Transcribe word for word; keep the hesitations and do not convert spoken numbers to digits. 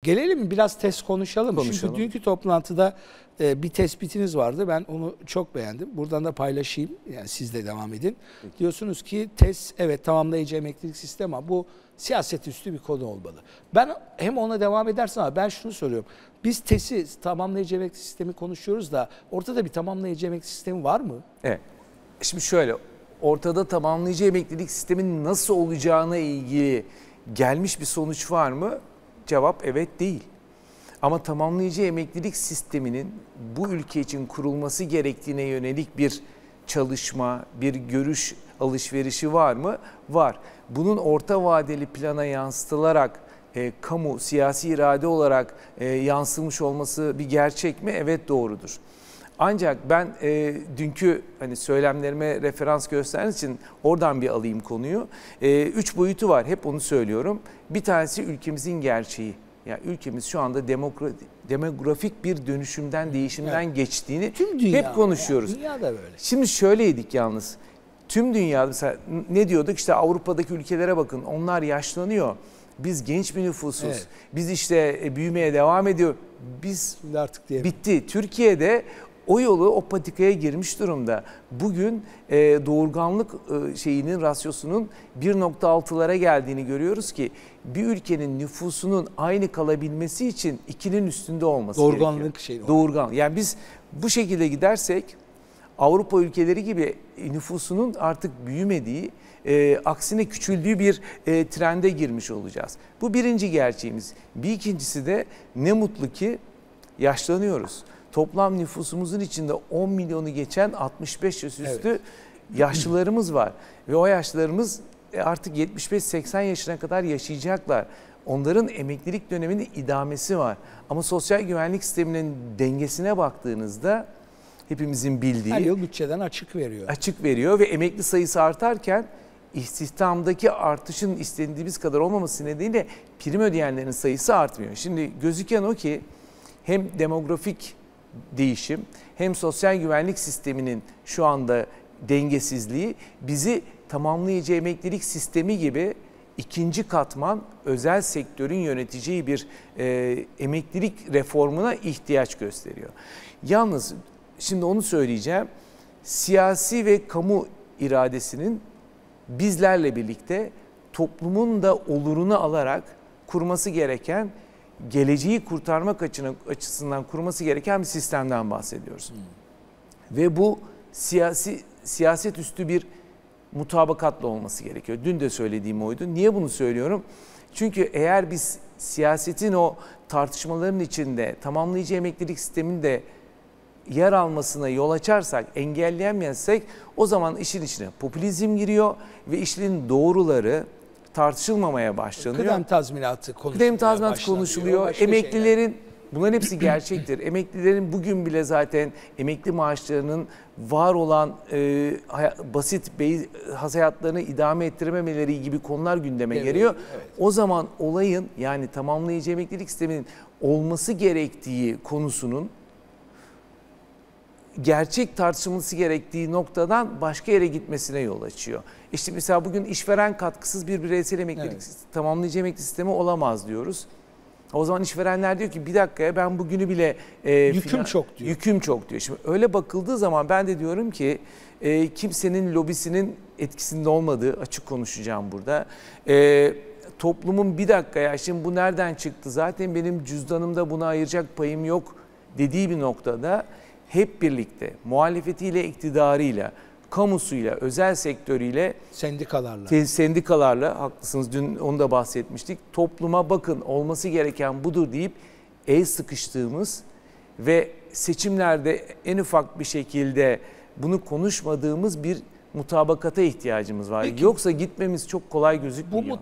Gelelim mi biraz test konuşalım. Konuşalım. Çünkü dünkü toplantıda e, bir tespitiniz vardı. Ben onu çok beğendim. Buradan da paylaşayım. Yani siz de devam edin. Peki. Diyorsunuz ki test evet tamamlayıcı emeklilik sistemi ama bu siyaset üstü bir konu olmalı. Ben hem ona devam edersin ama ben şunu soruyorum. Biz TES'i tamamlayıcı emeklilik sistemi konuşuyoruz da ortada bir tamamlayıcı emeklilik sistemi var mı? Evet. Şimdi şöyle, ortada tamamlayıcı emeklilik sistemin nasıl olacağına ilgili gelmiş bir sonuç var mı? Cevap evet değil. Ama tamamlayıcı emeklilik sisteminin bu ülke için kurulması gerektiğine yönelik bir çalışma, bir görüş alışverişi var mı? Var. Bunun orta vadeli plana yansıtılarak e, kamu, siyasi irade olarak e, yansımış olması bir gerçek mi? Evet, doğrudur. Ancak ben e, dünkü hani söylemlerime referans gösterdiğiniz için oradan bir alayım konuyu. E, üç boyutu var, hep onu söylüyorum. Bir tanesi ülkemizin gerçeği. Yani ülkemiz şu anda demografik bir dönüşümden, değişimden evet. geçtiğini tüm dünya, hep konuşuyoruz. Yani, dünya da böyle. Şimdi şöyleydik yalnız. Tüm dünyada mesela ne diyorduk? İşte Avrupa'daki ülkelere bakın. Onlar yaşlanıyor. Biz genç bir nüfusuz. Evet. Biz işte büyümeye devam ediyor. Biz Şimdi artık diyelim. bitti. Türkiye'de o yolu, o patikaya girmiş durumda. Bugün e, doğurganlık e, şeyinin, rasyosunun bir nokta altılara geldiğini görüyoruz ki bir ülkenin nüfusunun aynı kalabilmesi için ikinin üstünde olması Doğurganlık gerekiyor. Şeyi Doğurgan. Yani biz bu şekilde gidersek Avrupa ülkeleri gibi nüfusunun artık büyümediği, e, aksine küçüldüğü bir e, trende girmiş olacağız. Bu birinci gerçeğimiz. Bir ikincisi de ne mutlu ki yaşlanıyoruz. Toplam nüfusumuzun içinde on milyonu geçen altmış beş yaş üstü evet. yaşlılarımız var. Ve o yaşlılarımız artık yetmiş beş seksen yaşına kadar yaşayacaklar. Onların emeklilik döneminin idamesi var. Ama sosyal güvenlik sisteminin dengesine baktığınızda hepimizin bildiği... Her yıl bütçeden açık veriyor. Açık veriyor ve emekli sayısı artarken istihdamdaki artışın istendiğimiz kadar olmaması nedeniyle prim ödeyenlerin sayısı artmıyor. Şimdi gözüken o ki hem demografik değişim hem sosyal güvenlik sisteminin şu anda dengesizliği bizi tamamlayıcı emeklilik sistemi gibi ikinci katman özel sektörün yöneteceği bir e, emeklilik reformuna ihtiyaç gösteriyor. Yalnız şimdi onu söyleyeceğim. Siyasi ve kamu iradesinin bizlerle birlikte toplumun da olurunu alarak kurması gereken, geleceği kurtarmak açısından kurması gereken bir sistemden bahsediyoruz. Hmm. Ve bu siyasi siyaset üstü bir mutabakatla olması gerekiyor. Dün de söylediğim oydu. Niye bunu söylüyorum? Çünkü eğer biz siyasetin o tartışmaların içinde tamamlayıcı emeklilik sisteminde yer almasına yol açarsak, engelleyemezsek o zaman işin içine popülizm giriyor ve işin doğruları tartışılmamaya başlanıyor. Kıdem tazminatı konuşuluyor. Kıdem tazminatı konuşuluyor. Emeklilerin, şeyler. Bunların hepsi gerçektir. Emeklilerin bugün bile zaten emekli maaşlarının var olan e, basit hayatlarını idame ettirememeleri gibi konular gündeme evet, geliyor. Evet. O zaman olayın, yani tamamlayıcı emeklilik sisteminin olması gerektiği konusunun gerçek tartışılması gerektiği noktadan başka yere gitmesine yol açıyor. İşte mesela bugün işveren katkısız bir bireysel emeklilik evet. tamamlayıcı emeklilik sistemi olamaz diyoruz. O zaman işverenler diyor ki bir dakika ben bugünü bile e, yüküm filan, çok diyor. Yüküm çok diyor. Şimdi öyle bakıldığı zaman ben de diyorum ki e, kimsenin lobisinin etkisinde olmadığı, açık konuşacağım burada. E, toplumun bir dakika ya şimdi bu nereden çıktı? Zaten benim cüzdanımda buna ayıracak payım yok dediği bir noktada hep birlikte muhalefetiyle, iktidarıyla, kamusuyla, özel sektörüyle, sendikalarla, sendikalarla haklısınız dün onu da bahsetmiştik. Topluma bakın olması gereken budur deyip el sıkıştığımız ve seçimlerde en ufak bir şekilde bunu konuşmadığımız bir mutabakata ihtiyacımız var. Peki, yoksa gitmemiz çok kolay gözükmüyor. Bu